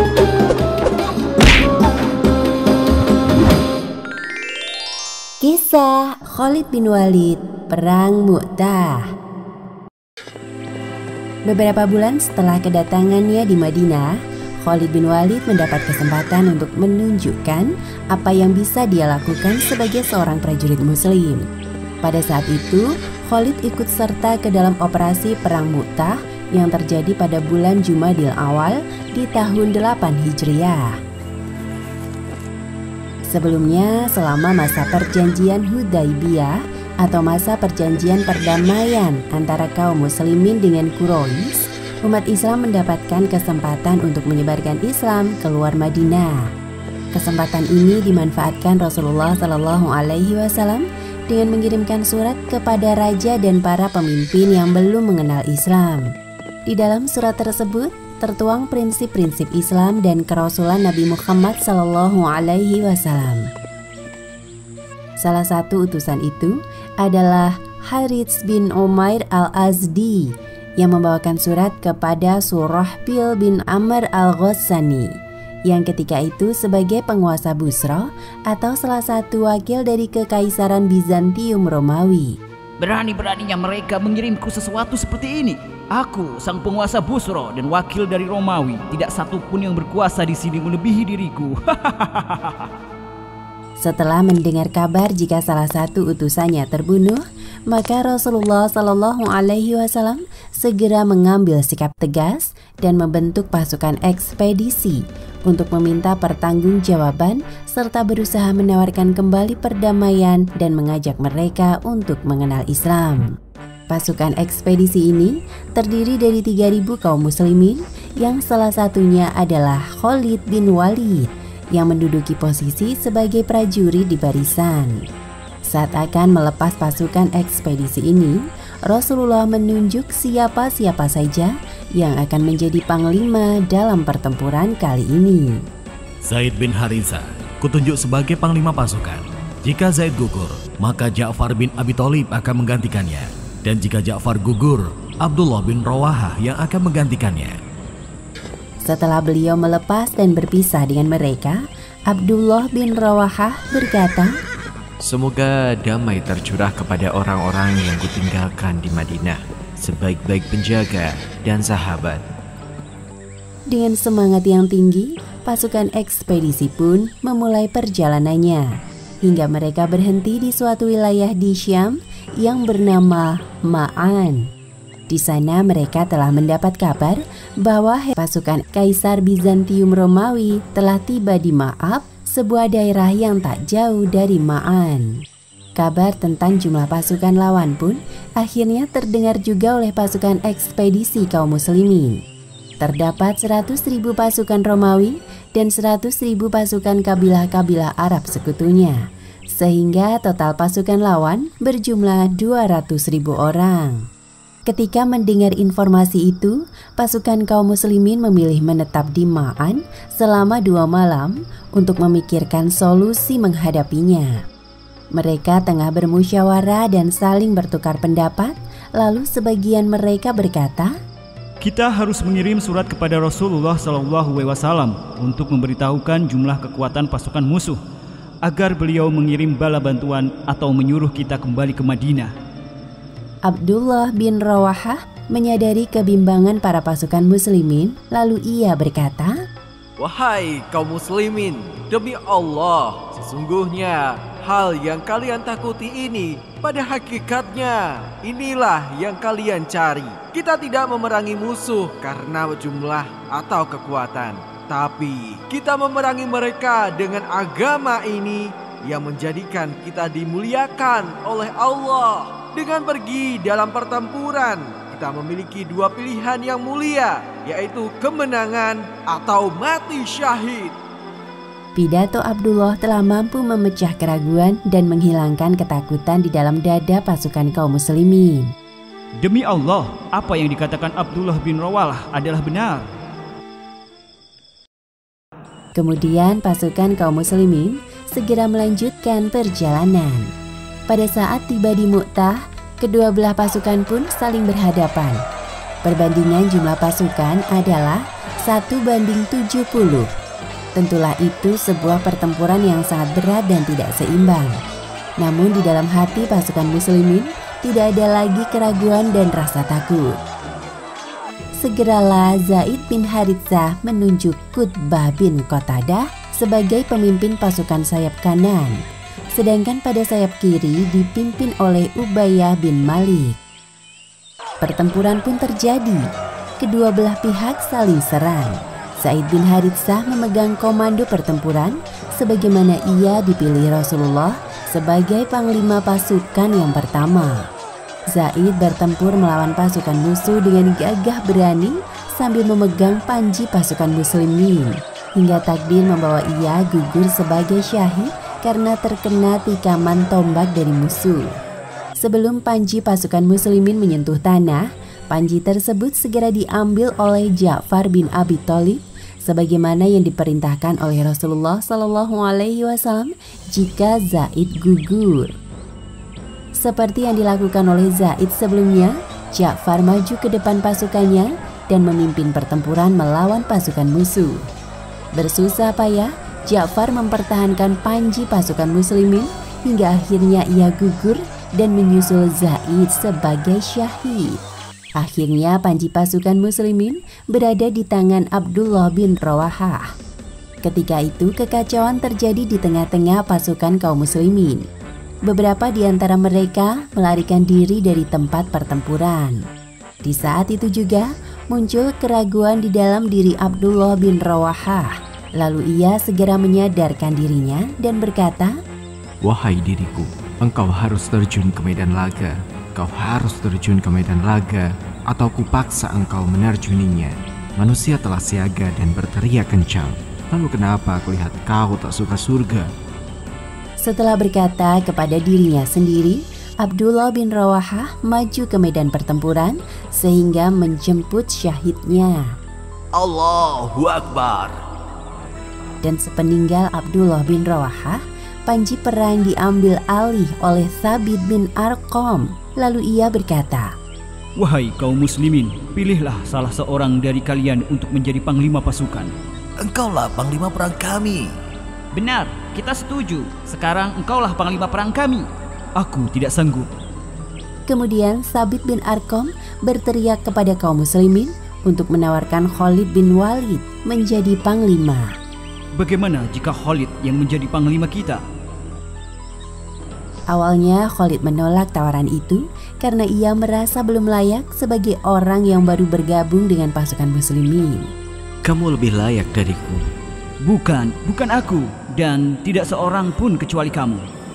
Kisah Khalid bin Walid, Perang Mu'tah. Beberapa bulan setelah kedatangannya di Madinah, Khalid bin Walid mendapat kesempatan untuk menunjukkan apa yang bisa dia lakukan sebagai seorang prajurit muslim. Pada saat itu, Khalid ikut serta ke dalam operasi Perang Mu'tah yang terjadi pada bulan Jumadil Awal di tahun 8 Hijriah. Sebelumnya, selama masa perjanjian Hudaibiyah atau masa perjanjian perdamaian antara kaum muslimin dengan Quraisy, umat Islam mendapatkan kesempatan untuk menyebarkan Islam keluar Madinah. Kesempatan ini dimanfaatkan Rasulullah SAW dengan mengirimkan surat kepada raja dan para pemimpin yang belum mengenal Islam. Di dalam surat tersebut tertuang prinsip-prinsip Islam dan kerasulan Nabi Muhammad SAW. Salah satu utusan itu adalah Harits bin Umair al-Azdi yang membawakan surat kepada Surahbil bin Amr al-Ghassani yang ketika itu sebagai penguasa Busra atau salah satu wakil dari Kekaisaran Bizantium Romawi. Berani-beraninya mereka mengirimku sesuatu seperti ini. Aku, sang penguasa Busra dan wakil dari Romawi, tidak satupun yang berkuasa di sini melebihi diriku. Setelah mendengar kabar jika salah satu utusannya terbunuh, maka Rasulullah SAW segera mengambil sikap tegas dan membentuk pasukan ekspedisi untuk meminta pertanggungjawaban serta berusaha menawarkan kembali perdamaian dan mengajak mereka untuk mengenal Islam. Pasukan ekspedisi ini terdiri dari 3.000 kaum muslimin yang salah satunya adalah Khalid bin Walid yang menduduki posisi sebagai prajurit di barisan. Saat akan melepas pasukan ekspedisi ini, Rasulullah menunjuk siapa-siapa saja yang akan menjadi panglima dalam pertempuran kali ini. Zaid bin Haritha kutunjuk sebagai panglima pasukan. Jika Zaid gugur, maka Ja'far bin Abi Thalib akan menggantikannya. Dan jika Ja'far gugur, Abdullah bin Rawahah yang akan menggantikannya. Setelah beliau melepas dan berpisah dengan mereka, Abdullah bin Rawahah berkata, "Semoga damai tercurah kepada orang-orang yang kutinggalkan di Madinah, sebaik-baik penjaga dan sahabat." Dengan semangat yang tinggi, pasukan ekspedisi pun memulai perjalanannya, hingga mereka berhenti di suatu wilayah di Syam yang bernama Ma'an. Di sana mereka telah mendapat kabar bahwa pasukan Kaisar Bizantium Romawi telah tiba di Ma'ab, sebuah daerah yang tak jauh dari Ma'an. Kabar tentang jumlah pasukan lawan pun akhirnya terdengar juga oleh pasukan ekspedisi kaum muslimin. Terdapat 100.000 pasukan Romawi dan 100.000 pasukan kabilah-kabilah Arab sekutunya, sehingga total pasukan lawan berjumlah 200.000 orang. Ketika mendengar informasi itu, pasukan kaum muslimin memilih menetap di Ma'an selama 2 malam untuk memikirkan solusi menghadapinya. Mereka tengah bermusyawarah dan saling bertukar pendapat, lalu sebagian mereka berkata, Kita harus mengirim surat kepada Rasulullah SAW untuk memberitahukan jumlah kekuatan pasukan musuh, agar beliau mengirim bala bantuan atau menyuruh kita kembali ke Madinah. Abdullah bin Rawahah menyadari kebimbangan para pasukan muslimin, lalu ia berkata, "Wahai kaum muslimin, demi Allah, sesungguhnya hal yang kalian takuti ini pada hakikatnya inilah yang kalian cari. Kita tidak memerangi musuh karena jumlah atau kekuatan, tapi kita memerangi mereka dengan agama ini yang menjadikan kita dimuliakan oleh Allah. Dengan pergi dalam pertempuran, kita memiliki 2 pilihan yang mulia, yaitu kemenangan atau mati syahid." Pidato Abdullah telah mampu memecah keraguan dan menghilangkan ketakutan di dalam dada pasukan kaum muslimin. Demi Allah, apa yang dikatakan Abdullah bin Rawahah adalah benar. Kemudian pasukan kaum muslimin segera melanjutkan perjalanan. Pada saat tiba di Mu'tah, kedua belah pasukan pun saling berhadapan. Perbandingan jumlah pasukan adalah 1-70. Tentulah itu sebuah pertempuran yang sangat berat dan tidak seimbang. Namun di dalam hati pasukan muslimin tidak ada lagi keraguan dan rasa takut. Segeralah Zaid bin Haritsah menunjuk Qutbah bin Qatadah sebagai pemimpin pasukan sayap kanan, sedangkan pada sayap kiri dipimpin oleh Ubayyah bin Malik. Pertempuran pun terjadi. Kedua belah pihak saling serang. Zaid bin Haritsah memegang komando pertempuran sebagaimana ia dipilih Rasulullah sebagai panglima pasukan yang pertama. Zaid bertempur melawan pasukan musuh dengan gagah berani sambil memegang panji pasukan muslimin, hingga takdir membawa ia gugur sebagai syahid karena terkena tikaman tombak dari musuh. Sebelum panji pasukan muslimin menyentuh tanah, panji tersebut segera diambil oleh Ja'far bin Abi Thalib sebagaimana yang diperintahkan oleh Rasulullah SAW jika Zaid gugur. Seperti yang dilakukan oleh Zaid sebelumnya, Ja'far maju ke depan pasukannya dan memimpin pertempuran melawan pasukan musuh. Bersusah payah, Ja'far mempertahankan panji pasukan muslimin hingga akhirnya ia gugur dan menyusul Zaid sebagai syahid. Akhirnya panji pasukan muslimin berada di tangan Abdullah bin Rawahah. Ketika itu kekacauan terjadi di tengah-tengah pasukan kaum muslimin. Beberapa di antara mereka melarikan diri dari tempat pertempuran. Di saat itu juga muncul keraguan di dalam diri Abdullah bin Rawahah. Lalu ia segera menyadarkan dirinya dan berkata, "Wahai diriku, engkau harus terjun ke medan laga. Kau harus terjun ke medan laga atau kupaksa engkau menerjuninya." Manusia telah siaga dan berteriak kencang. Lalu kenapa aku lihat kau tak suka surga? Setelah berkata kepada dirinya sendiri, Abdullah bin Rawahah maju ke medan pertempuran sehingga menjemput syahidnya. Allahu Akbar. Dan sepeninggal Abdullah bin Rawahah, panji perang diambil alih oleh Thabit bin Arqam. Lalu ia berkata, "Wahai kaum muslimin, pilihlah salah seorang dari kalian untuk menjadi panglima pasukan." Engkaulah panglima perang kami. "Benar, kita setuju. Sekarang engkaulah panglima perang kami." "Aku tidak sanggup." Kemudian Thabit bin Arqam berteriak kepada kaum muslimin untuk menawarkan Khalid bin Walid menjadi panglima. "Bagaimana jika Khalid yang menjadi panglima kita?" Awalnya Khalid menolak tawaran itu karena ia merasa belum layak sebagai orang yang baru bergabung dengan pasukan muslimin. "Kamu lebih layak dariku." Bukan aku, dan tidak seorang pun kecuali kamu."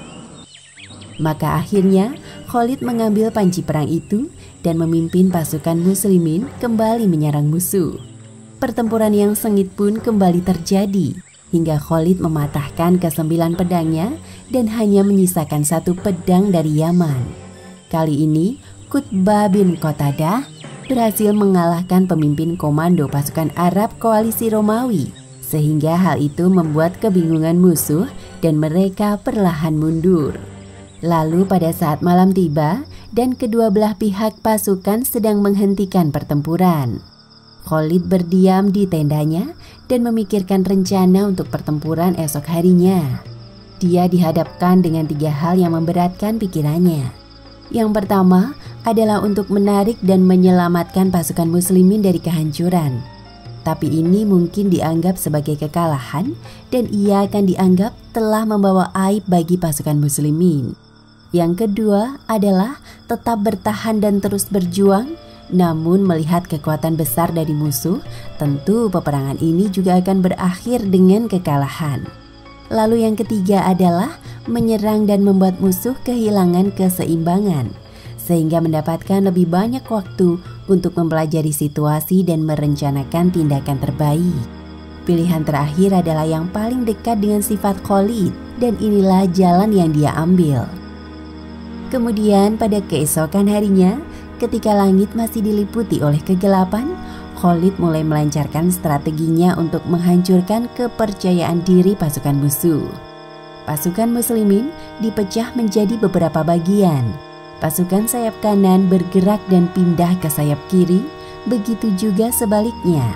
Maka akhirnya Khalid mengambil panji perang itu dan memimpin pasukan muslimin kembali menyerang musuh. Pertempuran yang sengit pun kembali terjadi hingga Khalid mematahkan ke-9 pedangnya dan hanya menyisakan 1 pedang dari Yaman. Kali ini Qutbah bin Qatadah berhasil mengalahkan pemimpin komando pasukan Arab koalisi Romawi, sehingga hal itu membuat kebingungan musuh dan mereka perlahan mundur. Lalu pada saat malam tiba dan kedua belah pihak pasukan sedang menghentikan pertempuran, Khalid berdiam di tendanya dan memikirkan rencana untuk pertempuran esok harinya. Dia dihadapkan dengan 3 hal yang memberatkan pikirannya. Yang pertama adalah untuk menarik dan menyelamatkan pasukan muslimin dari kehancuran. Tapi ini mungkin dianggap sebagai kekalahan dan ia akan dianggap telah membawa aib bagi pasukan muslimin. Yang kedua adalah tetap bertahan dan terus berjuang. Namun melihat kekuatan besar dari musuh, tentu peperangan ini juga akan berakhir dengan kekalahan. Lalu yang ketiga adalah menyerang dan membuat musuh kehilangan keseimbangan, sehingga mendapatkan lebih banyak waktu untuk mempelajari situasi dan merencanakan tindakan terbaik. Pilihan terakhir adalah yang paling dekat dengan sifat Khalid, dan inilah jalan yang dia ambil. Kemudian pada keesokan harinya, ketika langit masih diliputi oleh kegelapan, Khalid mulai melancarkan strateginya untuk menghancurkan kepercayaan diri pasukan musuh. Pasukan muslimin dipecah menjadi beberapa bagian. Pasukan sayap kanan bergerak dan pindah ke sayap kiri, begitu juga sebaliknya.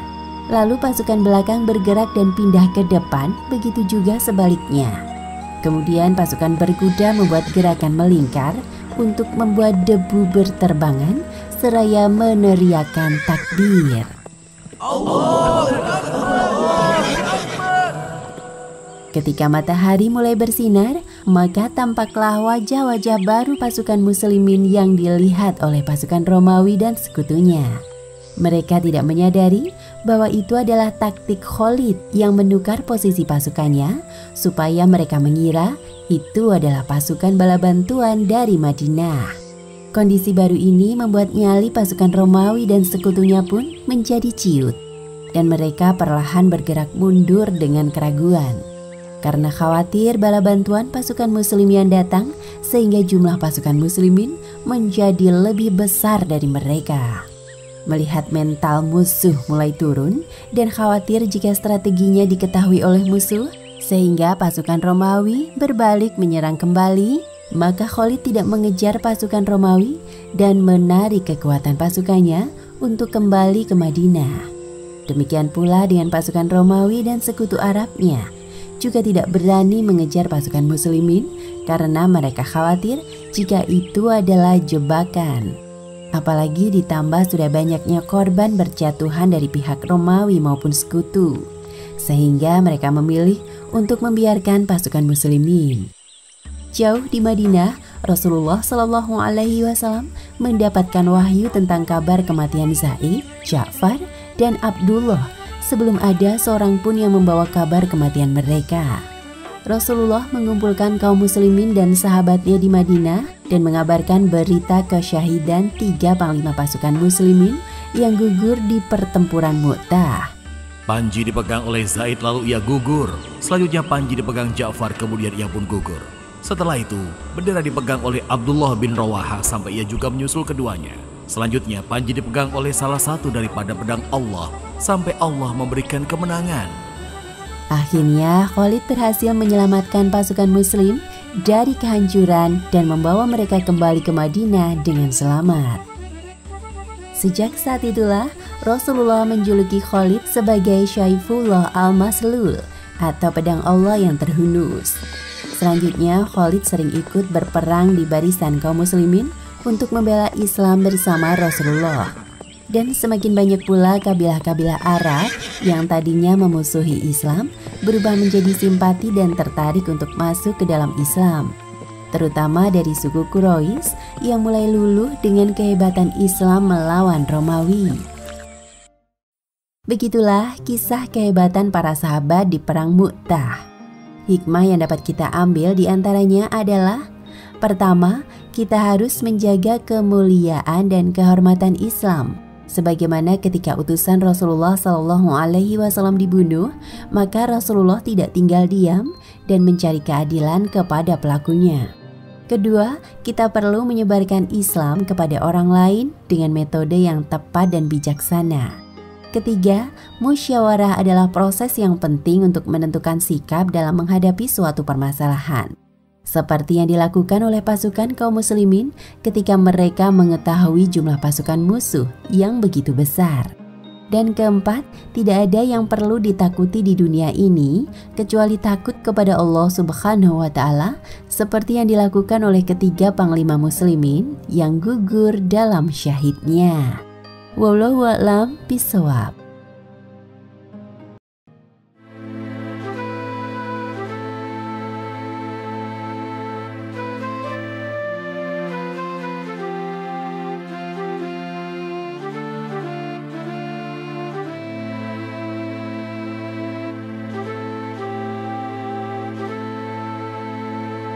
Lalu pasukan belakang bergerak dan pindah ke depan, begitu juga sebaliknya. Kemudian pasukan berkuda membuat gerakan melingkar untuk membuat debu berterbangan seraya meneriakkan takbir. Ketika matahari mulai bersinar, maka tampaklah wajah-wajah baru pasukan muslimin yang dilihat oleh pasukan Romawi dan sekutunya. Mereka tidak menyadari bahwa itu adalah taktik Khalid yang menukar posisi pasukannya supaya mereka mengira itu adalah pasukan bala bantuan dari Madinah. Kondisi baru ini membuat nyali pasukan Romawi dan sekutunya pun menjadi ciut, dan mereka perlahan bergerak mundur dengan keraguan. Karena khawatir bala bantuan pasukan muslim yang datang, sehingga jumlah pasukan muslimin menjadi lebih besar dari mereka. Melihat mental musuh mulai turun dan khawatir jika strateginya diketahui oleh musuh, sehingga pasukan Romawi berbalik menyerang kembali, maka Khalid tidak mengejar pasukan Romawi dan menarik kekuatan pasukannya untuk kembali ke Madinah. Demikian pula dengan pasukan Romawi dan sekutu Arabnya juga tidak berani mengejar pasukan muslimin karena mereka khawatir jika itu adalah jebakan. Apalagi ditambah sudah banyaknya korban berjatuhan dari pihak Romawi maupun sekutu, sehingga mereka memilih untuk membiarkan pasukan muslimin. Jauh di Madinah, Rasulullah Shallallahu Alaihi Wasallam mendapatkan wahyu tentang kabar kematian Zaid, Ja'far, dan Abdullah sebelum ada seorang pun yang membawa kabar kematian mereka. Rasulullah mengumpulkan kaum muslimin dan sahabatnya di Madinah dan mengabarkan berita kesyahidan 3 panglima pasukan muslimin yang gugur di pertempuran Mu'tah. Panji dipegang oleh Zaid lalu ia gugur. Selanjutnya Panji dipegang Ja'far kemudian ia pun gugur. Setelah itu bendera dipegang oleh Abdullah bin Rawaha sampai ia juga menyusul keduanya. Selanjutnya Panji dipegang oleh salah satu daripada pedang Allah sampai Allah memberikan kemenangan. Akhirnya Khalid berhasil menyelamatkan pasukan muslim dari kehancuran dan membawa mereka kembali ke Madinah dengan selamat. Sejak saat itulah Rasulullah menjuluki Khalid sebagai Syaifullah al-Maslul atau pedang Allah yang terhunus. Selanjutnya Khalid sering ikut berperang di barisan kaum muslimin untuk membela Islam bersama Rasulullah. Dan semakin banyak pula kabilah-kabilah Arab yang tadinya memusuhi Islam berubah menjadi simpati dan tertarik untuk masuk ke dalam Islam, terutama dari suku Quraisy yang mulai luluh dengan kehebatan Islam melawan Romawi. Begitulah kisah kehebatan para sahabat di Perang Mu'tah. Hikmah yang dapat kita ambil diantaranya adalah: pertama, kita harus menjaga kemuliaan dan kehormatan Islam. Sebagaimana ketika utusan Rasulullah Shallallahu Alaihi Wasallam dibunuh, maka Rasulullah tidak tinggal diam dan mencari keadilan kepada pelakunya. Kedua, kita perlu menyebarkan Islam kepada orang lain dengan metode yang tepat dan bijaksana. Ketiga, musyawarah adalah proses yang penting untuk menentukan sikap dalam menghadapi suatu permasalahan, seperti yang dilakukan oleh pasukan kaum muslimin ketika mereka mengetahui jumlah pasukan musuh yang begitu besar. Dan keempat, tidak ada yang perlu ditakuti di dunia ini kecuali takut kepada Allah Subhanahu wa Ta'ala, seperti yang dilakukan oleh ketiga panglima muslimin yang gugur dalam syahidnya. Wallahu a'lam bishawab.